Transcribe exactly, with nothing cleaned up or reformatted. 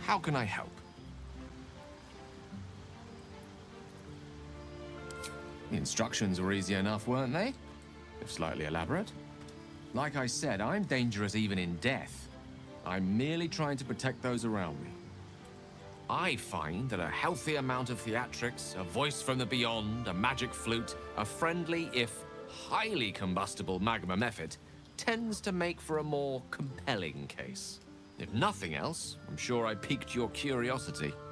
How can I help? The instructions were easy enough, weren't they? If slightly elaborate. Like I said, I'm dangerous even in death. I'm merely trying to protect those around me. I find that a healthy amount of theatrics, a voice from the beyond, a magic flute, a friendly, if highly combustible magma method, tends to make for a more compelling case. If nothing else, I'm sure I piqued your curiosity.